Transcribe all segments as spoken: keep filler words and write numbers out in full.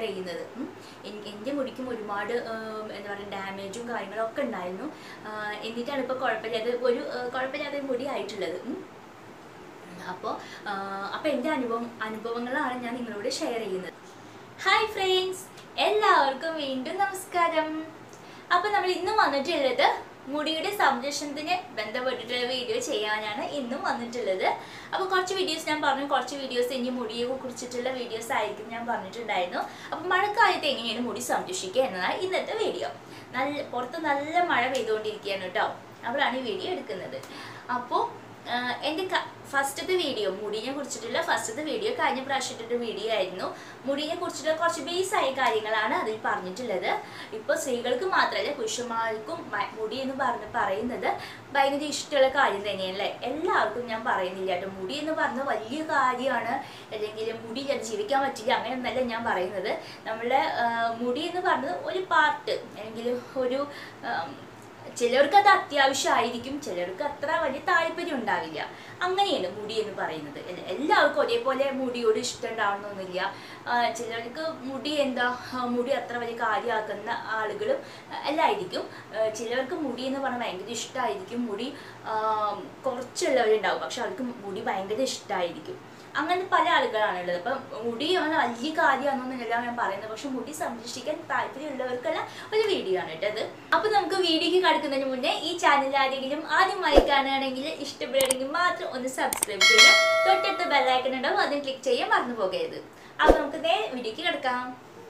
ചെയ്യുന്നത്. എൻ്റെ മുടിക്കും ഒരുപാട് എന്താ പറയുക ഡാമേജും കാര്യങ്ങളൊക്കെ ഉണ്ടായിരുന്നു. എന്നിട്ടാണ് ഇപ്പോൾ കുഴപ്പമില്ലാതെ ഒരു കുഴപ്പമില്ലാതെ മുടി ആയിട്ടുള്ളത്. അപ്പോൾ അപ്പോൾ എൻ്റെ അനുഭവം അനുഭവങ്ങളാണ് ഞാൻ നിങ്ങളോട് ഷെയർ ചെയ്യുന്നത്. ഹായ് ഫ്രണ്ട്സ്, എല്ലാവർക്കും വീണ്ടും നമസ്കാരം. അപ്പോൾ നമ്മൾ ഇന്നും വന്നിട്ടുള്ളത് മുടിയുടെ സംരക്ഷണത്തിന് ബന്ധപ്പെട്ടിട്ടുള്ള വീഡിയോ ചെയ്യാനാണ് ഇന്നും വന്നിട്ടുള്ളത്. അപ്പോൾ കുറച്ച് വീഡിയോസ് ഞാൻ പറഞ്ഞു, കുറച്ച് വീഡിയോസ് ഇനി മുടിയെ കുറിച്ചിട്ടുള്ള വീഡിയോസ് ആയിരിക്കും ഞാൻ പറഞ്ഞിട്ടുണ്ടായിരുന്നു. അപ്പോൾ മഴക്കാലത്ത് എങ്ങനെയാണ് മുടി സംരക്ഷിക്കുക എന്നതാണ് ഇന്നത്തെ വീഡിയോ. നല്ല പുറത്ത് നല്ല മഴ പെയ്തുകൊണ്ടിരിക്കുകയാണ് കേട്ടോ, അപ്പോഴാണ് ഈ വീഡിയോ എടുക്കുന്നത്. അപ്പോൾ എൻ്റെ ഫസ്റ്റത്തെ വീഡിയോ മുടിയെ കുറിച്ചിട്ടുള്ള ഫസ്റ്റത്തെ വീഡിയോ കഴിഞ്ഞ പ്രാവശ്യത്തെ വീഡിയോ ആയിരുന്നു. മുടിയെ കുറിച്ചിട്ടുള്ള കുറച്ച് ബേസായ കാര്യങ്ങളാണ് അതിൽ പറഞ്ഞിട്ടുള്ളത്. ഇപ്പോൾ സ്ത്രീകൾക്ക് മാത്രമല്ല പുരുഷന്മാർക്കും മുടി എന്ന് പറഞ്ഞ് പറയുന്നത് ഭയങ്കര ഇഷ്ടമുള്ള കാര്യം തന്നെയല്ലേ. എല്ലാവർക്കും ഞാൻ പറയുന്നില്ല കേട്ടോ, മുടി എന്ന് പറഞ്ഞ വലിയ കാര്യമാണ്, അല്ലെങ്കിൽ മുടി ഞാൻ ജീവിക്കാൻ പറ്റില്ല അങ്ങനെയൊന്നല്ല ഞാൻ പറയുന്നത്. നമ്മളെ മുടി എന്ന് പറഞ്ഞത് ഒരു പാർട്ട്, അല്ലെങ്കിൽ ഒരു ചിലർക്ക് അത് അത്യാവശ്യമായിരിക്കും, ചിലർക്ക് അത്ര വലിയ താല്പര്യം ഉണ്ടാവില്ല. അങ്ങനെയാണ് മുടി എന്ന് പറയുന്നത്. എല്ലാവർക്കും ഒരേപോലെ മുടിയോട് ഇഷ്ടം ഉണ്ടാവണമെന്നില്ല. ചിലർക്ക് മുടി എന്താ മുടി അത്ര വലിയ കാര്യമാക്കുന്ന ആളുകളും എല്ലായിരിക്കും. ചിലർക്ക് മുടി എന്ന് പറഞ്ഞാൽ ഭയങ്കര ഇഷ്ടമായിരിക്കും, മുടി കുറച്ചുള്ളവരുണ്ടാവും പക്ഷെ അവർക്ക് മുടി ഭയങ്കര ഇഷ്ടമായിരിക്കും. അങ്ങനെ പല ആളുകളാണുള്ളത്. അപ്പം മുടി അങ്ങനെ വലിയ കാര്യമാണെന്നൊന്നുമല്ല ഞാൻ പറയുന്നത്, പക്ഷെ മുടി സംരക്ഷിക്കാൻ താല്പര്യമുള്ളവർക്കുള്ള ഒരു വീഡിയോ ആണ് കേട്ടത്. അപ്പൊ നമുക്ക് വീഡിയോക്ക് കടക്കുന്നതിന് മുന്നേ ഈ ചാനൽ ആരെങ്കിലും ആദ്യമായി കാണുകയാണെങ്കിൽ ഇഷ്ടപ്പെടുകയാണെങ്കിൽ മാത്രം ഒന്ന് സബ്സ്ക്രൈബ് ചെയ്യുക. തൊട്ടടുത്ത ബെല്ലൈക്കൺ ഉണ്ടാവും, അതിന് ക്ലിക്ക് ചെയ്യാൻ മറന്നു പോകരുത്. അപ്പൊ നമുക്ക് നേരെ വീഡിയോക്ക് കിടക്കാം.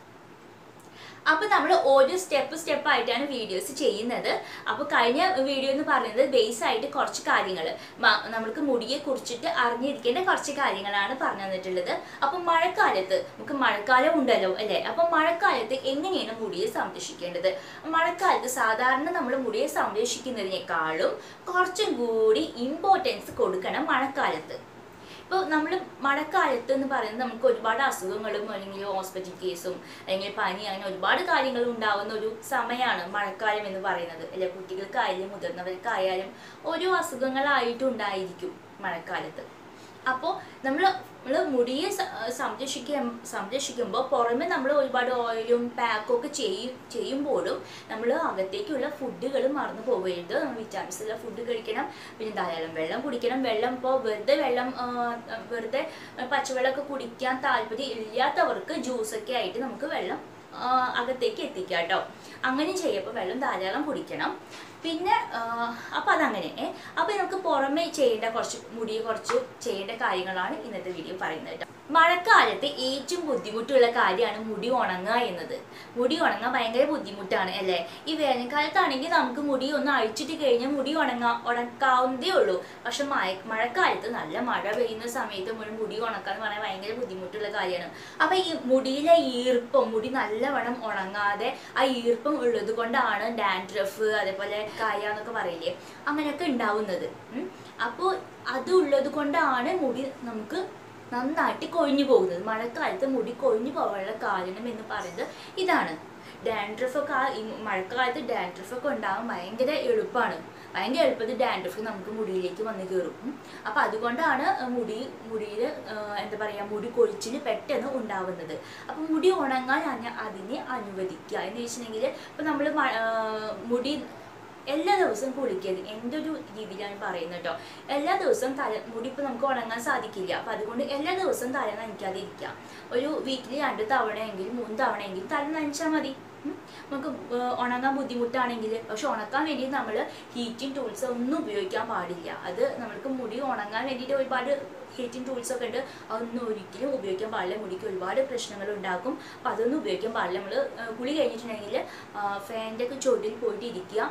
അപ്പോൾ നമ്മൾ ഓരോ സ്റ്റെപ്പ് സ്റ്റെപ്പ് ആയിട്ടാണ് വീഡിയോസ് ചെയ്യുന്നത്. അപ്പോൾ കഴിഞ്ഞ വീഡിയോ എന്ന് പറയുന്നത് ബേസ് ആയിട്ട് കുറച്ച് കാര്യങ്ങൾ നമുക്ക് മുടിയെ കുറിച്ചിട്ട് അറിഞ്ഞിരിക്കേണ്ട കുറച്ച് കാര്യങ്ങളാണ് പറഞ്ഞു തന്നിട്ടുള്ളത്. അപ്പം മഴക്കാലത്ത് നമുക്ക് മഴക്കാലം ഉണ്ടല്ലോ അല്ലേ, അപ്പം മഴക്കാലത്ത് എങ്ങനെയാണ് മുടിയെ സംരക്ഷിക്കേണ്ടത്? മഴക്കാലത്ത് സാധാരണ നമ്മൾ മുടിയെ സംരക്ഷിക്കുന്നതിനേക്കാളും കുറച്ചും കൂടി ഇമ്പോർട്ടൻസ് കൊടുക്കണം മഴക്കാലത്ത്. ഇപ്പോൾ നമ്മൾ മഴക്കാലത്ത് എന്ന് പറയുന്നത് നമുക്ക് ഒരുപാട് അസുഖങ്ങളും അല്ലെങ്കിൽ ഹോസ്പിറ്റൽ കേസും അല്ലെങ്കിൽ പനി അങ്ങനെ ഒരുപാട് കാര്യങ്ങൾ ഉണ്ടാവുന്ന ഒരു സമയമാണ് മഴക്കാലം എന്ന് പറയുന്നത് അല്ലെ. കുട്ടികൾക്കായാലും മുതിർന്നവർക്കായാലും ഓരോ അസുഖങ്ങളായിട്ടുണ്ടായിരിക്കും മഴക്കാലത്ത്. അപ്പോൾ നമ്മൾ നമ്മൾ മുടിയെ സംരക്ഷിക്ക സംരക്ഷിക്കുമ്പോൾ പുറമെ നമ്മൾ ഒരുപാട് ഓയിലും പാക്കും ഒക്കെ ചെയ്യും ചെയ്യുമ്പോഴും നമ്മൾ അകത്തേക്കുള്ള ഫുഡുകൾ മറന്നു പോകരുത്. വിറ്റാമിൻസ് ഉള്ള ഫുഡ് കഴിക്കണം, പിന്നെ ധാരാളം വെള്ളം കുടിക്കണം. വെള്ളം ഇപ്പോൾ വെറുതെ വെള്ളം വെറുതെ പച്ചവെള്ളമൊക്കെ കുടിക്കാൻ താല്പര്യം ഇല്ലാത്തവർക്ക് ജ്യൂസൊക്കെ ആയിട്ട് നമുക്ക് വെള്ളം അകത്തേക്ക് എത്തിക്കാം കേട്ടോ. അങ്ങനെ ചെയ്യുമ്പോൾ വെള്ളം ധാരാളം കുടിക്കണം. പിന്നെ അപ്പം അതങ്ങനെ. അപ്പം നമുക്ക് പുറമെ ചെയ്യേണ്ട കുറച്ച് മുടിയെ കുറച്ച് ചെയ്യേണ്ട കാര്യങ്ങളാണ് ഇന്നത്തെ വീഡിയോ പറയുന്നത് കേട്ടോ. മഴക്കാലത്ത് ഏറ്റവും ബുദ്ധിമുട്ടുള്ള കാര്യമാണ് മുടി ഉണങ്ങുക എന്നത്. മുടി ഉണങ്ങാൻ ഭയങ്കര ബുദ്ധിമുട്ടാണ് അല്ലേ. ഈ വേനൽക്കാലത്താണെങ്കിൽ നമുക്ക് മുടി ഒന്ന് അഴിച്ചിട്ട് കഴിഞ്ഞാൽ മുടി ഉണങ്ങാ ഉണക്കാവുന്നതേ ഉള്ളൂ. പക്ഷെ മഴ മഴക്കാലത്ത് നല്ല മഴ പെയ്യുന്ന സമയത്ത് മുടി ഉണക്കാന്ന് പറയാൻ ഭയങ്കര ബുദ്ധിമുട്ടുള്ള കാര്യമാണ്. അപ്പം ഈ മുടിയിലെ ഈർപ്പം, മുടി നല്ലവണ്ണം ഉണങ്ങാതെ ആ ഈർപ്പം ഉള്ളത് കൊണ്ടാണ് ഡാൻഡ്രഫ് അതേപോലെ കായ എന്നൊക്കെ പറയില്ലേ അങ്ങനെയൊക്കെ ഉണ്ടാവുന്നത്. അപ്പോൾ അതുള്ളത് കൊണ്ടാണ് മുടി നമുക്ക് നന്നായിട്ട് കൊഴിഞ്ഞു പോകുന്നത്. മഴക്കാലത്ത് മുടി കൊഴിഞ്ഞു പോകാനുള്ള കാരണം എന്ന് പറയുന്നത് ഇതാണ്. ഡാൻഡ്രഫൊക്കെ ആ മഴക്കാലത്ത് ഡാൻഡ്രഫൊക്കെ ഉണ്ടാകാൻ ഭയങ്കര എളുപ്പമാണ്. ഭയങ്കര എളുപ്പത്തിൽ ഡാൻഡ്രഫ് നമുക്ക് മുടിയിലേക്ക് വന്ന് കയറും. അപ്പം അതുകൊണ്ടാണ് മുടി മുടിയിൽ എന്താ പറയുക മുടി കൊഴിച്ചിൽ പെട്ടെന്ന് ഉണ്ടാവുന്നത്. അപ്പം മുടി ഉണങ്ങാൻ അതിനെ അനുവദിക്കുക എന്ന് വെച്ചിട്ടുണ്ടെങ്കിൽ ഇപ്പം നമ്മൾ മുടി എല്ലാ ദിവസവും കുളിക്കരുത്. എൻ്റെ ഒരു രീതിയിലാണ് പറയുന്നത് കേട്ടോ. എല്ലാ ദിവസവും തല മുടി ഇപ്പം നമുക്ക് ഉണങ്ങാൻ സാധിക്കില്ല. അപ്പം അതുകൊണ്ട് എല്ലാ ദിവസവും തല നനയ്ക്കാതെ ഇരിക്കാം. ഒരു വീക്കിലി രണ്ട് തവണയെങ്കിലും മൂന്ന് തവണയെങ്കിലും തല നനച്ചാൽ മതി. നമുക്ക് ഉണങ്ങാൻ ബുദ്ധിമുട്ടാണെങ്കിൽ. പക്ഷെ ഉണക്കാൻ വേണ്ടി നമ്മൾ ഹീറ്റിംഗ് ടൂൾസ് ഒന്നും ഉപയോഗിക്കാൻ പാടില്ല. അത് നമ്മൾക്ക് മുടി ഉണങ്ങാൻ വേണ്ടിയിട്ട് ഒരുപാട് ഹീറ്റിംഗ് ടൂൾസ് ഒക്കെ ഉണ്ട്, അതൊന്നും ഒരിക്കലും ഉപയോഗിക്കാൻ പാടില്ല. മുടിക്ക് ഒരുപാട് പ്രശ്നങ്ങൾ ഉണ്ടാക്കും. അപ്പം അതൊന്നും ഉപയോഗിക്കാൻ പാടില്ല. നമ്മൾ കുളി കഴിഞ്ഞിട്ടുണ്ടെങ്കിൽ ഫാനിൻ്റെ ഒക്കെ ചുവട്ടിൽ പോയിട്ട് ഇരിക്കുക.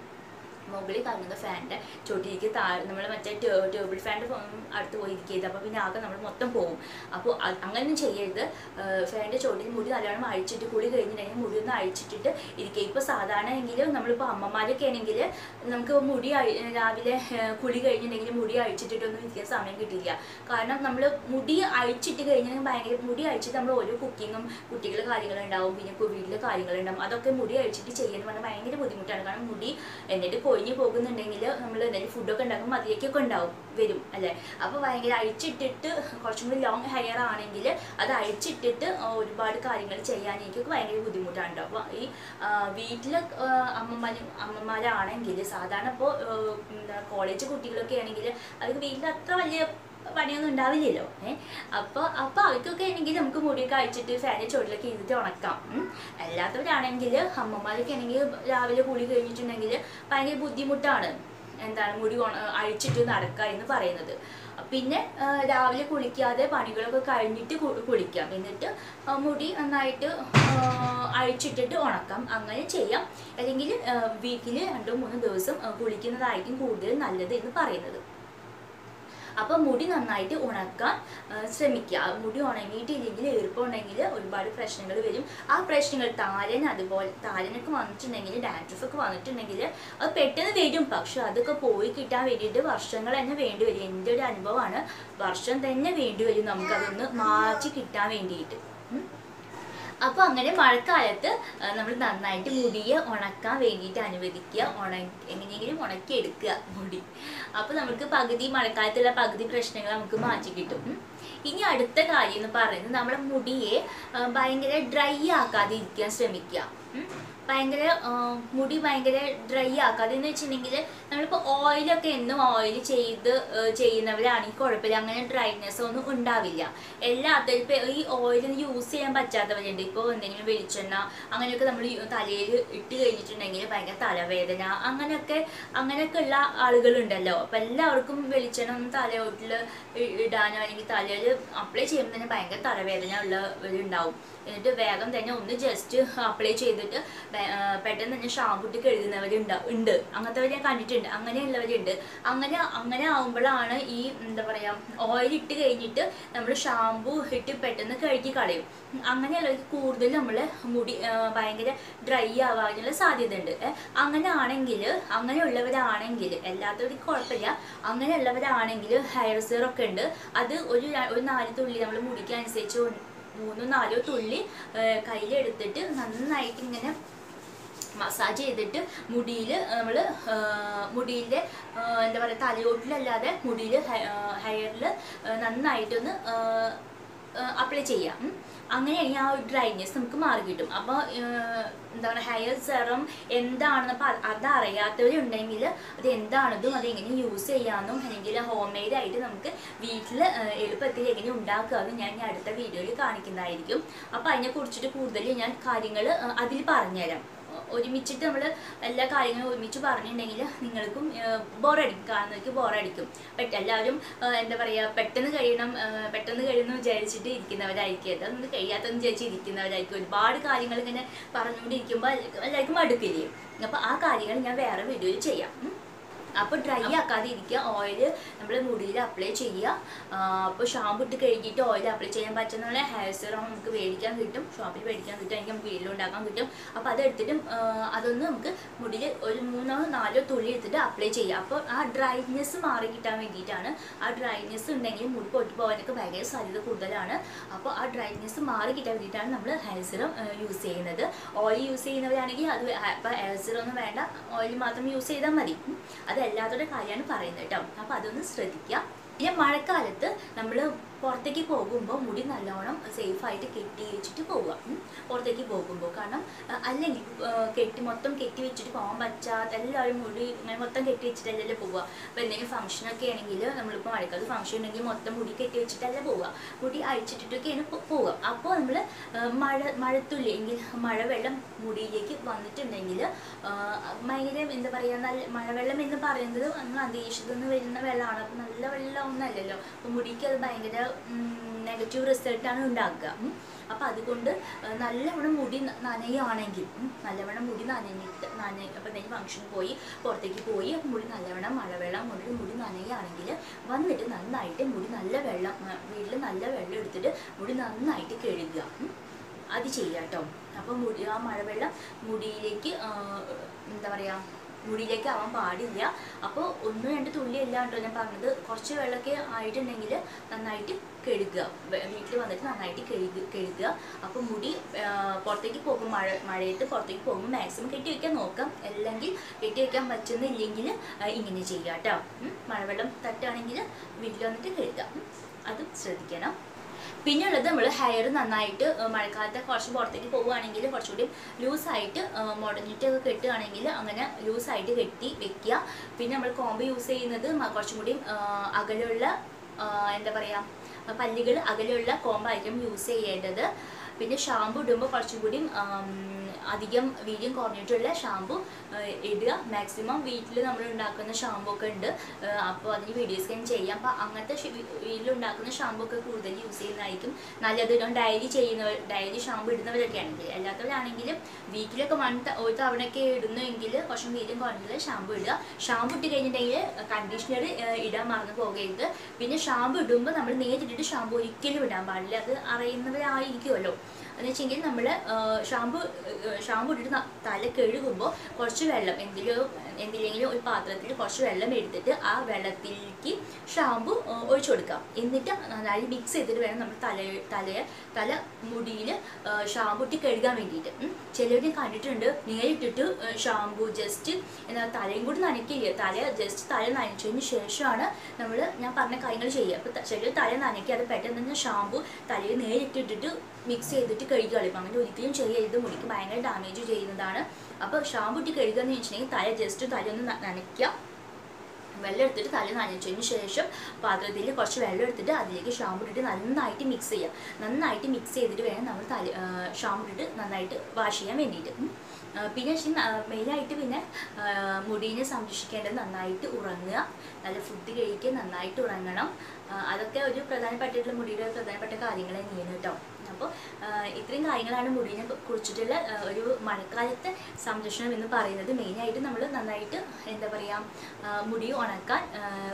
മുകളിൽ കറങ്ങുന്ന ഫാനിൻ്റെ ചോട്ടിലേക്ക് താഴെ നമ്മൾ മറ്റേ ടേബിൾ ഫാനിൻ്റെ അടുത്ത് പോയി ഇരിക്കരുത്. അപ്പോൾ പിന്നെ ആകെ നമ്മൾ മൊത്തം പോകും. അപ്പോൾ അങ്ങനെയൊന്നും ചെയ്യരുത്. ഫാനിൻ്റെ ചോട്ടിൽ മുടി നല്ലോണം അഴിച്ചിട്ട് കുളി കഴിഞ്ഞിട്ടുണ്ടെങ്കിൽ മുടി ഒന്ന് അഴിച്ചിട്ടിട്ട് ഇരിക്കുക. ഇപ്പോൾ സാധാരണ എങ്കിലും നമ്മളിപ്പോൾ അമ്മമാരൊക്കെ ആണെങ്കിൽ നമുക്ക് മുടി രാവിലെ കുളി കഴിഞ്ഞിട്ടുണ്ടെങ്കിൽ മുടി അഴിച്ചിട്ടിട്ടൊന്നും ഇരിക്കാൻ സമയം കിട്ടില്ല. കാരണം നമ്മൾ മുടി അഴിച്ചിട്ട് കഴിഞ്ഞാൽ ഭയങ്കര മുടി അഴിച്ചിട്ട് നമ്മൾ ഓരോ കുക്കിങ്ങും കുട്ടികളുടെ കാര്യങ്ങളുണ്ടാവും, പിന്നെ വീട്ടിലെ കാര്യങ്ങളുണ്ടാവും. അതൊക്കെ മുടി അഴിച്ചിട്ട് ചെയ്യാൻ പറഞ്ഞാൽ ഭയങ്കര ബുദ്ധിമുട്ടാണ്. കാരണം മുടി എന്നിട്ട് കൊഴിഞ്ഞ് കൊഴിഞ്ഞു പോകുന്നുണ്ടെങ്കിൽ നമ്മൾ എന്തെങ്കിലും ഫുഡൊക്കെ ഉണ്ടാക്കുമ്പോൾ അതിലേക്കൊക്കെ ഉണ്ടാവും വരും അല്ലേ. അപ്പോൾ ഭയങ്കര അഴിച്ചിട്ടിട്ട് കുറച്ചും കൂടി ലോങ് ഹെയർ ആണെങ്കിൽ അത് അഴിച്ചിട്ടിട്ട് ഒരുപാട് കാര്യങ്ങൾ ചെയ്യാൻ എനിക്കൊക്കെ ഭയങ്കര ബുദ്ധിമുട്ടാണ്. അപ്പോൾ ഈ വീട്ടിൽ അമ്മമാരും അമ്മമാരാണെങ്കിൽ സാധാരണ ഇപ്പോൾ കോളേജ് കുട്ടികളൊക്കെ ആണെങ്കിൽ അവർക്ക് വീട്ടിൽ അത്ര വലിയ പണിയൊന്നും ഉണ്ടാവില്ലല്ലോ. ഏഹ് അപ്പോൾ അപ്പോൾ അവർക്കൊക്കെ ആണെങ്കിൽ നമുക്ക് മുടിയൊക്കെ അഴിച്ചിട്ട് ഫാനിൽ ചുവട്ടിലൊക്കെ ഇരുന്നിട്ട് ഉണക്കാം. അല്ലാത്തവരാണെങ്കിൽ അമ്മമാരൊക്കെ ആണെങ്കിൽ രാവിലെ കുളി കഴിഞ്ഞിട്ടുണ്ടെങ്കിൽ ഭയങ്കര ബുദ്ധിമുട്ടാണ് എന്താണ് മുടി അഴിച്ചിട്ട് നടക്കുക എന്ന് പറയുന്നത്. പിന്നെ രാവിലെ കുളിക്കാതെ പണികളൊക്കെ കഴിഞ്ഞിട്ട് കുളിക്കാം, എന്നിട്ട് മുടി നന്നായിട്ട് അഴിച്ചിട്ടിട്ട് ഉണക്കാം, അങ്ങനെ ചെയ്യാം. അല്ലെങ്കിൽ വീക്കിൽ രണ്ടോ മൂന്നോ ദിവസം കുളിക്കുന്നതായിരിക്കും കൂടുതൽ നല്ലത് എന്ന് പറയുന്നത്. അപ്പോൾ മുടി നന്നായിട്ട് ഉണക്കാൻ ശ്രമിക്കുക. മുടി ഉണങ്ങിയിട്ടില്ലെങ്കിൽ ഈർപ്പമുണ്ടെങ്കിൽ ഒരുപാട് പ്രശ്നങ്ങൾ വരും. ആ പ്രശ്നങ്ങൾ താരൻ അതുപോലെ താരനൊക്കെ വന്നിട്ടുണ്ടെങ്കിൽ ഡാൻഡ്രഫൊക്കെ വന്നിട്ടുണ്ടെങ്കിൽ അത് പെട്ടെന്ന് വരും. പക്ഷെ അതൊക്കെ പോയി കിട്ടാൻ വേണ്ടിയിട്ട് വർഷങ്ങൾ തന്നെ വേണ്ടി വരും. എൻ്റെ ഒരു അനുഭവമാണ്, വർഷം തന്നെ വേണ്ടി വരും നമുക്കതൊന്ന് മാറ്റി കിട്ടാൻ വേണ്ടിയിട്ട്. അപ്പോൾ അങ്ങനെ മഴക്കാലത്ത് നമ്മൾ നന്നായിട്ട് മുടിയെ ഉണക്കാൻ വേണ്ടിയിട്ട് അനുവദിക്കുക, ഉണ എങ്ങനെയെങ്കിലും ഉണക്കിയെടുക്കുക മുടി. അപ്പോൾ നമുക്ക് പകുതി മഴക്കാലത്തുള്ള പകുതി പ്രശ്നങ്ങൾ നമുക്ക് മാറ്റി കിട്ടും. ഇനി അടുത്ത കാര്യം എന്ന് പറയുന്നത് നമ്മുടെ മുടിയെ ഭയങ്കര ഡ്രൈ ആക്കാതെ ഇരിക്കാൻ ശ്രമിക്കുക. ഭയങ്കര മുടി ഭയങ്കര ഡ്രൈ ആക്കാതെ എന്ന് വെച്ചിട്ടുണ്ടെങ്കിൽ നമ്മളിപ്പോൾ ഓയിലൊക്കെ എന്നും ഓയിൽ ചെയ്ത് ചെയ്യുന്നവരാണെങ്കിൽ കുഴപ്പമില്ല, അങ്ങനെ ഡ്രൈനെസ് ഒന്നും ഉണ്ടാവില്ല. എല്ലാത്തിലും ഇപ്പോൾ ഈ ഓയിലൊന്നും യൂസ് ചെയ്യാൻ പറ്റാത്തവരുണ്ട്. ഇപ്പോൾ എന്തെങ്കിലും വെളിച്ചെണ്ണ അങ്ങനെയൊക്കെ നമ്മൾ തലയിൽ ഇട്ട് കഴിഞ്ഞിട്ടുണ്ടെങ്കിൽ ഭയങ്കര തലവേദന അങ്ങനെയൊക്കെ അങ്ങനെയൊക്കെ ഉള്ള ആളുകളുണ്ടല്ലോ. അപ്പം എല്ലാവർക്കും വെളിച്ചെണ്ണ ഒന്നും തലയോട്ടിൽ ഇടാനോ അല്ലെങ്കിൽ തലയിൽ അപ്ലൈ ചെയ്യുമ്പോൾ തന്നെ ഭയങ്കര തലവേദന ഉള്ളവരുണ്ടാവും. എന്നിട്ട് വേഗം തന്നെ ഒന്ന് ജസ്റ്റ് അപ്ലൈ ചെയ്തിട്ട് പെട്ടെന്ന് തന്നെ ഷാമ്പു ഇട്ട് കഴുകുന്നവരുണ്ട് ഉണ്ട് അങ്ങനത്തെ ഞാൻ കണ്ടിട്ടുണ്ട്, അങ്ങനെയുള്ളവരുണ്ട്. അങ്ങനെ അങ്ങനെ ആകുമ്പോഴാണ് ഈ എന്താ പറയുക ഓയിൽ ഇട്ട് കഴിഞ്ഞിട്ട് നമ്മൾ ഷാമ്പു ഇട്ട് പെട്ടെന്ന് കഴുകി കളയും. അങ്ങനെയുള്ളവർക്ക് കൂടുതൽ നമ്മൾ മുടി ഭയങ്കര ഡ്രൈ ആവാനുള്ള സാധ്യത ഉണ്ട്. അങ്ങനെ ആണെങ്കിൽ അങ്ങനെയുള്ളവരാണെങ്കിൽ എല്ലാത്തവർക്കും കുഴപ്പമില്ല. അങ്ങനെയുള്ളവരാണെങ്കിൽ ഹെയർ സെറമൊക്കെ ഉണ്ട്, അത് ഒരു ഒരു നാല് തുള്ളി നമ്മൾ മുടിക്കനുസരിച്ച് മൂന്നോ നാലോ തുള്ളി കയ്യിലെടുത്തിട്ട് നന്നായിട്ട് ഇങ്ങനെ മസാജ് ചെയ്തിട്ട് മുടിയിൽ നമ്മൾ മുടിയിലെ എന്താ പറയുക തലയോട്ടിലല്ലാതെ മുടിയിൽ ഹെയറിൽ നന്നായിട്ടൊന്ന് അപ്ലൈ ചെയ്യാം. അങ്ങനെയാണെങ്കിൽ ആ ഒരു ഡ്രൈനെസ് നമുക്ക് മാറി കിട്ടും. അപ്പോൾ എന്താ പറയുക ഹെയർ സെറം എന്താണെന്ന് അതറിയാത്തവരുണ്ടെങ്കിൽ അത് എന്താണെന്നും അതെങ്ങനെ യൂസ് ചെയ്യാമെന്നും അല്ലെങ്കിൽ ഹോം മെയ്ഡ് ആയിട്ട് നമുക്ക് വീട്ടിൽ എളുപ്പത്തിൽ എങ്ങനെ ഉണ്ടാക്കാമെന്നും ഞാൻ അടുത്ത വീഡിയോയിൽ കാണിക്കുന്നതായിരിക്കും. അപ്പോൾ അതിനെക്കുറിച്ചിട്ട് കൂടുതൽ ഞാൻ കാര്യങ്ങൾ അതിൽ പറഞ്ഞുതരാം. ഒരുമിച്ചിട്ട് നമ്മൾ എല്ലാ കാര്യങ്ങളും ഒരുമിച്ച് പറഞ്ഞിട്ടുണ്ടെങ്കിൽ നിങ്ങൾക്കും ബോറടിക്കും, കാണുന്നവർക്ക് ബോറടിക്കും. പെട്ടെന്ന് എല്ലാവരും എന്താ പറയുക പെട്ടെന്ന് കഴിയണം പെട്ടെന്ന് കഴിയണം വിചാരിച്ചിട്ട് ഇരിക്കുന്നവരായിരിക്കും, അതൊന്നും കഴിയാത്തെന്ന് വിചാരിച്ച് ഇരിക്കുന്നവരായിരിക്കും. ഒരുപാട് കാര്യങ്ങൾ ഇങ്ങനെ പറഞ്ഞുകൊണ്ടിരിക്കുമ്പോൾ എല്ലാവർക്കും മടുക്കില്ലേ. അപ്പോൾ ആ കാര്യങ്ങൾ ഞാൻ വേറെ വീഡിയോയിൽ ചെയ്യാം. അപ്പോൾ ഡ്രൈ ആക്കാതെ ഇരിക്കുക, ഓയിൽ നമ്മൾ മുടിയിൽ അപ്ലൈ ചെയ്യുക. അപ്പോൾ ഷാമ്പു ഇട്ട് കഴുകിയിട്ട് ഓയിൽ അപ്ലൈ ചെയ്യാൻ പറ്റുന്ന ഹെയർ സെറം നമുക്ക് മേടിക്കാൻ കിട്ടും, ഷോപ്പിൽ മേടിക്കാൻ കിട്ടും, അല്ലെങ്കിൽ നമുക്ക് വീട്ടിലുണ്ടാക്കാൻ കിട്ടും. അപ്പോൾ അതെടുത്തിട്ട് അതൊന്ന് നമുക്ക് മുടിയിൽ ഒരു മൂന്നോ നാലോ തുള്ളി എടുത്തിട്ട് അപ്ലൈ ചെയ്യുക. അപ്പോൾ ആ ഡ്രൈനെസ് മാറി കിട്ടാൻ വേണ്ടിയിട്ടാണ്. ആ ഡ്രൈനെസ് ഉണ്ടെങ്കിൽ മുടി പൊട്ടി പോകാനൊക്കെ ഭയങ്കര സാധ്യത കൂടുതലാണ്. അപ്പോൾ ആ ഡ്രൈനെസ് മാറി കിട്ടാൻ വേണ്ടിയിട്ടാണ് നമ്മൾ ഹെയർ സെറം യൂസ് ചെയ്യുന്നത്. ഓയിൽ യൂസ് ചെയ്യുന്നവരാണെങ്കിൽ അത് ഇപ്പോൾ ഹെയർ സെറം ഒന്നും വേണ്ട, ഓയിൽ മാത്രം യൂസ് ചെയ്താൽ മതി. അത് എല്ലാത്തവരുടെ കാര്യമാണ് പറയുന്നത് കേട്ടോ. അപ്പോൾ അതൊന്ന് ശ്രദ്ധിക്കുക. പിന്നെ മഴക്കാലത്ത് നമ്മൾ പുറത്തേക്ക് പോകുമ്പോൾ മുടി നല്ലോണം സേഫായിട്ട് കെട്ടി വെച്ചിട്ട് പോവുക പുറത്തേക്ക് പോകുമ്പോൾ. കാരണം അല്ലെങ്കിൽ കെട്ടി മൊത്തം കെട്ടി വെച്ചിട്ട് പോകാൻ പറ്റാത്ത എല്ലാവരും മുടി ഇങ്ങനെ മൊത്തം കെട്ടി വെച്ചിട്ടല്ലേ പോവുക. അപ്പോൾ എന്തെങ്കിലും ഫംഗ്ഷനൊക്കെ ആണെങ്കിൽ നമ്മളിപ്പോൾ മഴക്കാലത്ത് ഫംഗ്ഷൻ ഉണ്ടെങ്കിൽ മൊത്തം മുടി കെട്ടി വെച്ചിട്ടല്ല പോവുക, മുടി അഴിച്ചിട്ടിട്ടൊക്കെയാണ് പോവുക. അപ്പോൾ നമ്മൾ മഴ മഴത്തുള്ളി എങ്കിൽ മഴവെള്ളം മുടിയിലേക്ക് വന്നിട്ടുണ്ടെങ്കിൽ ഭയങ്കര എന്താ പറയുക നല്ല മഴവെള്ളം എന്ന് പറയുന്നത് നമ്മൾ അന്തരീക്ഷത്തിൽ നിന്ന് വരുന്ന വെള്ളമാണ്. അപ്പോൾ നല്ല വെള്ളം ഒന്നല്ലല്ലോ, അപ്പോൾ മുടിക്ക് അത് ഭയങ്കര നെഗറ്റീവ് റിസൾട്ടാണ് ഉണ്ടാക്കുക. അപ്പോൾ അതുകൊണ്ട് നല്ലവണ്ണം മുടി നനയുകയാണെങ്കിൽ നല്ലവണ്ണം മുടി നനഞ്ഞിട്ട് നന അപ്പോൾ എന്തെങ്കിലും ഫംഗ്ഷന് പോയി പുറത്തേക്ക് പോയി അപ്പോൾ മുടി നല്ലവണ്ണം മഴവെള്ളം കൊണ്ട് മുടി നനയുകയാണെങ്കിൽ വന്നിട്ട് നന്നായിട്ട് മുടി നല്ല വെള്ളം വീട്ടിൽ നല്ല വെള്ളം എടുത്തിട്ട് മുടി നന്നായിട്ട് കഴുകുക, അത് ചെയ്യുക കേട്ടോ. അപ്പോൾ മുടി ആ മഴവെള്ളം മുടിയിലേക്ക് എന്താ പറയുക മുടിയിലേക്ക് ആവാൻ പാടില്ല. അപ്പോൾ ഒന്നും രണ്ട് തുള്ളി അല്ല കേട്ടോ ഞാൻ പറഞ്ഞത്, കുറച്ച് വെള്ളമൊക്കെ ആയിട്ടുണ്ടെങ്കിൽ നന്നായിട്ട് കഴുകുക, വീട്ടിൽ വന്നിട്ട് നന്നായിട്ട് കഴുകി കഴുകുക. അപ്പോൾ മുടി പുറത്തേക്ക് പോകും, മഴ മഴയത്ത് പുറത്തേക്ക് പോകുമ്പോൾ മാക്സിമം കെട്ടി വയ്ക്കാൻ നോക്കാം. അല്ലെങ്കിൽ കെട്ടി വയ്ക്കാൻ പറ്റുന്നില്ലെങ്കിൽ ഇങ്ങനെ ചെയ്യുക കേട്ടോ. മഴവെള്ളം തട്ടുകയാണെങ്കിൽ വീട്ടിൽ വന്നിട്ട് കഴുകുക, അതും ശ്രദ്ധിക്കണം. പിന്നെ ഉള്ളത് നമ്മൾ ഹെയർ നന്നായിട്ട് മഴക്കാലത്ത് കുറച്ച് പുറത്തേക്ക് പോവുകയാണെങ്കിൽ കുറച്ചുകൂടി ലൂസായിട്ട് മുടഞ്ഞിട്ടൊക്കെ കെട്ടുകയാണെങ്കിൽ അങ്ങനെ ലൂസായിട്ട് കെട്ടി വെക്കുക. പിന്നെ നമ്മൾ കോമ്പ് യൂസ് ചെയ്യുന്നത് കുറച്ചും കൂടി അകലുള്ള എന്താ പറയുക പല്ലുകൾ അകലുള്ള കോമ്പായിരിക്കും യൂസ് ചെയ്യേണ്ടത്. പിന്നെ ഷാമ്പു ഇടുമ്പോൾ കുറച്ചും കൂടി അധികം വീര്യം കുറഞ്ഞിട്ടുള്ള ഷാമ്പു ഇടുക. മാക്സിമം വീട്ടിൽ നമ്മൾ ഉണ്ടാക്കുന്ന ഷാമ്പു ഒക്കെ ഉണ്ട്, അപ്പോൾ അതിന് വീഡിയോസ് ഞാൻ ചെയ്യാം. അപ്പോൾ അങ്ങനത്തെ വീട്ടിലുണ്ടാക്കുന്ന ഷാമ്പു ഒക്കെ കൂടുതൽ യൂസ് ചെയ്യുന്നതായിരിക്കും നല്ലത്. ഡയലി ചെയ്യുന്നവർ ഡയലി ഷാമ്പു ഇടുന്നവരൊക്കെ ആണെങ്കിൽ, അല്ലാത്തവരാണെങ്കിലും വീക്കിലൊക്കെ വൺ ഒരു തവണയൊക്കെ ഇടുന്നെങ്കിൽ കുറച്ചും വീര്യം കുറഞ്ഞിട്ടുള്ള ഷാമ്പു ഇടുക. ഷാമ്പു ഇട്ട് കഴിഞ്ഞിട്ടുണ്ടെങ്കിൽ കണ്ടീഷണർ ഇടാൻ മറന്നു പോകരുത്. പിന്നെ ഷാമ്പു ഇടുമ്പോൾ നമ്മൾ നേരിട്ടിട്ട് ഷാമ്പു ഒരിക്കലും ഇടാൻ പാടില്ല, അത് അറിയുന്നവരായിരിക്കുമല്ലോ. എന്ന് വെച്ചെങ്കിൽ നമ്മൾ ഷാമ്പു ഷാമ്പു ഇട്ടിട്ട് തല കഴുകുമ്പോൾ കുറച്ച് വെള്ളം എന്തിലും എന്തിലെങ്കിലും ഒരു പാത്രത്തിൽ കുറച്ച് വെള്ളം എടുത്തിട്ട് ആ വെള്ളത്തിലേക്ക് ഷാമ്പു ഒഴിച്ചു കൊടുക്കാം. എന്നിട്ട് നന്നായി മിക്സ് ചെയ്തിട്ട് വേണം നമ്മൾ തല തലയെ തല മുടിയിൽ ഷാമ്പു ഇട്ട് കഴുകാൻ വേണ്ടിയിട്ട്. ചിലർ കണ്ടിട്ടുണ്ട് നേരിട്ടിട്ട് ഷാമ്പു ജസ്റ്റ് എന്താ തലയും കൂടി നനയ്ക്കില്ല, തല ജസ്റ്റ് തല നനച്ചതിന് ശേഷമാണ് നമ്മൾ ഞാൻ പറഞ്ഞ കാര്യങ്ങൾ ചെയ്യുക. അപ്പോൾ ചിലർ തല നനയ്ക്കാതെ പെട്ടെന്ന് തന്നെ ഷാമ്പു തലയിൽ നേരിട്ടിട്ടിട്ട് മിക്സ് ചെയ്തിട്ട് കഴുകി കളയും. അങ്ങനെ ഒരിക്കലും ചെയ്യരുത്, മുടിക്ക് ഭയങ്കര ഡാമേജ് ചെയ്യുന്നതാണ്. അപ്പോൾ ഷാമ്പു ഇട്ട് കഴുകുക എന്ന് വെച്ചിട്ടുണ്ടെങ്കിൽ തല ജസ്റ്റ് തല ഒന്ന് നനയ്ക്കുക, വെള്ളം എടുത്തിട്ട് തല നനച്ചതിന് ശേഷം പാത്രത്തിൽ കുറച്ച് വെള്ളം എടുത്തിട്ട് അതിലേക്ക് ഷാമ്പു ഇട്ടിട്ട് നന്നായിട്ട് മിക്സ് ചെയ്യുക. നന്നായിട്ട് മിക്സ് ചെയ്തിട്ട് വേണം നമ്മൾ തല ഷാമ്പു ഇട്ടിട്ട് നന്നായിട്ട് വാഷ് ചെയ്യാൻ വേണ്ടിയിട്ട്. പിന്നെ മെയിനായിട്ട് പിന്നെ മുടീനെ സംരക്ഷിക്കേണ്ടത് നന്നായിട്ട് ഉറങ്ങുക, നല്ല ഫുഡ് കഴിക്കുക, നന്നായിട്ട് ഉറങ്ങണം. അതൊക്കെ ഒരു പ്രധാനപ്പെട്ടിട്ടുള്ള മുടിയുടെ പ്രധാനപ്പെട്ട കാര്യങ്ങൾ തന്നെയാണ് കേട്ടോ. അപ്പോൾ ഇത്രയും കാര്യങ്ങളാണ് മുടീനെ കുറിച്ചിട്ടുള്ള ഒരു മഴക്കാലത്തെ സംരക്ഷണം എന്ന് പറയുന്നത്. മെയിനായിട്ട് നമ്മൾ നന്നായിട്ട് എന്താ പറയുക മുടി ഉണക്കാൻ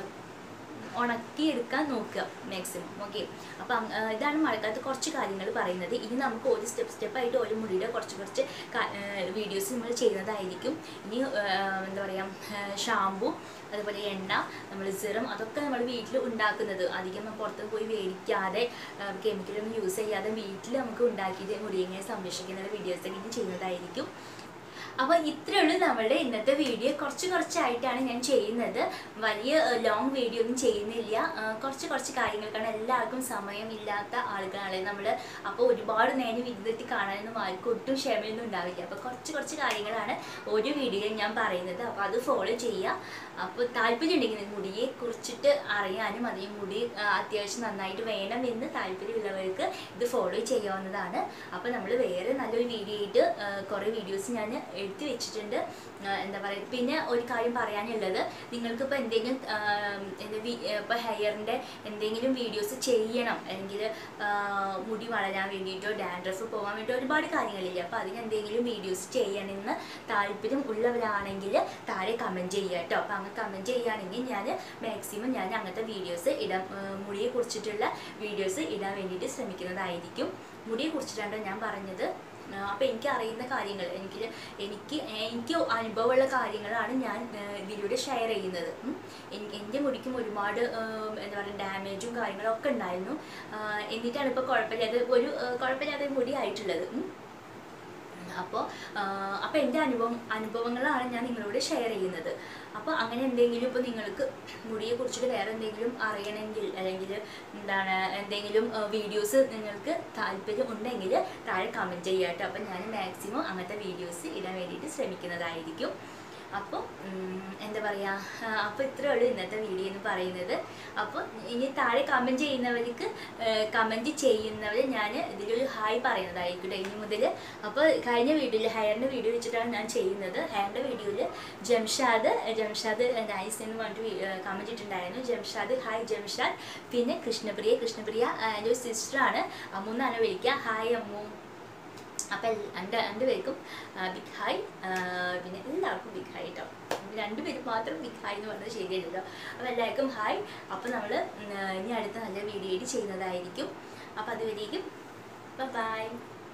ഉണക്കിയെടുക്കാൻ നോക്കുക മാക്സിമം. ഓക്കെ, അപ്പം ഇതാണ് മഴക്കാലത്ത് കുറച്ച് കാര്യങ്ങൾ പറയുന്നത്. ഇനി നമുക്ക് ഒരു സ്റ്റെപ്പ് സ്റ്റെപ്പായിട്ട് ഒരു മുടിയുടെ കുറച്ച് കുറച്ച് വീഡിയോസ് നമ്മൾ ചെയ്യുന്നതായിരിക്കും. ഇനി എന്താ പറയുക ഷാമ്പു, അതുപോലെ എണ്ണ, നമ്മൾ സിറം, അതൊക്കെ നമ്മൾ വീട്ടിൽ ഉണ്ടാക്കുന്നത്, അധികം പുറത്ത് പോയി മേടിക്കാതെ കെമിക്കലൊന്നും യൂസ് ചെയ്യാതെ വീട്ടിൽ നമുക്ക് ഉണ്ടാക്കിയിട്ട് മുടിയെ സംരക്ഷിക്കുന്ന വീഡിയോസൊക്കെ ഇനി ചെയ്യുന്നതായിരിക്കും. അപ്പോൾ ഇത്രയേ ഉള്ളൂ നമ്മളുടെ ഇന്നത്തെ വീഡിയോ. കുറച്ച് കുറച്ചായിട്ടാണ് ഞാൻ ചെയ്യുന്നത്, വലിയ ലോങ് വീഡിയോ ഒന്നും ചെയ്യുന്നില്ല. കുറച്ച് കുറച്ച് കാര്യങ്ങൾക്കാണ്, എല്ലാവർക്കും സമയമില്ലാത്ത ആളുകളാണ് നമ്മൾ. അപ്പോൾ ഒരുപാട് നേരം ഇരുന്നിട്ട് കാണാനൊന്നും ആർക്കും ഒട്ടും ക്ഷമയൊന്നും ഉണ്ടാവില്ല. അപ്പോൾ കുറച്ച് കുറച്ച് കാര്യങ്ങളാണ് ഒരു വീഡിയോയിൽ ഞാൻ പറയുന്നത്. അപ്പോൾ അത് ഫോളോ ചെയ്യുക. അപ്പോൾ താല്പര്യം ഉണ്ടെങ്കിൽ മുടിയെ കുറിച്ചിട്ട് അറിയാനും അതേ മുടി അത്യാവശ്യം നന്നായിട്ട് വേണമെന്ന് താല്പര്യമുള്ളവർക്ക് ഇത് ഫോളോ ചെയ്യാവുന്നതാണ്. അപ്പോൾ നമ്മൾ വേറെ നല്ലൊരു വീഡിയോ ആയിട്ട് കുറേ വീഡിയോസ് ഞാൻ എടുത്തു വെച്ചിട്ടുണ്ട്. എന്താ പറയുക, പിന്നെ ഒരു കാര്യം പറയാനുള്ളത്, നിങ്ങൾക്കിപ്പോൾ എന്തെങ്കിലും എന്താ ഇപ്പോൾ ഹെയറിൻ്റെ എന്തെങ്കിലും വീഡിയോസ് ചെയ്യണം, അല്ലെങ്കിൽ മുടി വളരാൻ വേണ്ടിയിട്ടോ ഡാൻഡ്രഫ് പോകാൻ വേണ്ടിയിട്ടോ ഒരുപാട് കാര്യങ്ങളില്ല. അപ്പോൾ അതിന് എന്തെങ്കിലും വീഡിയോസ് ചെയ്യണമെന്ന് താല്പര്യം ഉള്ളവരാണെങ്കിൽ താഴെ കമൻറ്റ് ചെയ്യുക കേട്ടോ. അപ്പോൾ അങ്ങനെ കമൻറ്റ് ചെയ്യുകയാണെങ്കിൽ ഞാൻ മാക്സിമം ഞാൻ അങ്ങനത്തെ വീഡിയോസ് ഇടാൻ, മുടിയെ കുറിച്ചിട്ടുള്ള വീഡിയോസ് ഇടാൻ വേണ്ടിയിട്ട് ശ്രമിക്കുന്നതായിരിക്കും. മുടിയെ കുറിച്ചിട്ടാണ് ഞാൻ പറഞ്ഞത്. അപ്പോൾ എനിക്ക് അറിയുന്ന കാര്യങ്ങൾ, എനിക്ക് എനിക്ക് എനിക്ക് അനുഭവമുള്ള കാര്യങ്ങളാണ് ഞാൻ ഇതിലൂടെ ഷെയർ ചെയ്യുന്നത്. എൻ്റെ മുടിക്കും ഒരുപാട് എന്താ പറയുക ഡാമേജും കാര്യങ്ങളും ഒക്കെ ഉണ്ടായിരുന്നു. എന്നിട്ടാണ് ഇപ്പോൾ കുഴപ്പമില്ലാതെ ഒരു കുഴപ്പമില്ലാത്ത മുടി ആയിട്ടുള്ളത്. അപ്പോൾ അപ്പോൾ എൻ്റെ അനുഭവം അനുഭവങ്ങളാണ് ഞാൻ നിങ്ങളോട് ഷെയർ ചെയ്യുന്നത്. അപ്പോൾ അങ്ങനെ എന്തെങ്കിലും ഇപ്പോൾ നിങ്ങൾക്ക് മുടിയെ കുറിച്ചിട്ട് വേറെ എന്തെങ്കിലും അറിയണമെങ്കിൽ, അല്ലെങ്കിൽ എന്താണ് എന്തെങ്കിലും വീഡിയോസ് നിങ്ങൾക്ക് താല്പര്യം ഉണ്ടെങ്കിൽ താഴെ കമൻറ്റ് ചെയ്യുക കേട്ടോ. അപ്പോൾ ഞാൻ മാക്സിമം അങ്ങനത്തെ വീഡിയോസ് ഇടാൻ വേണ്ടിയിട്ട് ശ്രമിക്കുന്നതായിരിക്കും. അപ്പോൾ എന്താ പറയുക, അപ്പോൾ ഇത്രയേ ഉള്ളൂ ഇന്നത്തെ വീഡിയോ എന്ന് പറയുന്നത്. അപ്പോൾ ഇനി താഴെ കമൻറ്റ് ചെയ്യുന്നവർക്ക് കമൻറ്റ് ചെയ്യുന്നവർ ഞാൻ ഇതിലൊരു ഹായ് പറയുന്നതായിരിക്കും ഇനി മുതൽ. അപ്പോൾ കഴിഞ്ഞ വീഡിയോയിൽ ഹെയറിൻ്റെ വീഡിയോ വെച്ചിട്ടാണ് ഞാൻ ചെയ്യുന്നത്. ഹെയറിൻ്റെ വീഡിയോയിൽ ജംഷാദ് ജംഷാദ് നൈസ് എന്ന് പറഞ്ഞിട്ട് കമൻറ്റ് ഇട്ടിട്ടുണ്ടായിരുന്നു. ജംഷാദ് ഹായ് ജംഷാദ്. പിന്നെ കൃഷ്ണപ്രിയ കൃഷ്ണപ്രിയ എൻ്റെ ഒരു സിസ്റ്ററാണ്, അമ്മു എന്നാണ് വിളിക്കുക. ഹായ് അമ്മു. അപ്പം എൻ്റെ രണ്ട് പേർക്കും ബിഗ് ഹായ്. പിന്നെ എല്ലാവർക്കും ബിഗ് ഹായ് കേട്ടോ. രണ്ടുപേരും മാത്രം ബിഗ് ഹായ് എന്ന് പറഞ്ഞത് ശരിയല്ലല്ലോ. അപ്പോൾ എല്ലാവർക്കും ഹായ്. അപ്പോൾ നമ്മൾ ഇനി അടുത്ത നല്ല വീഡിയോ ആയിട്ട് ചെയ്യുന്നതായിരിക്കും. അപ്പോൾ അതുവരേക്കും ബൈ.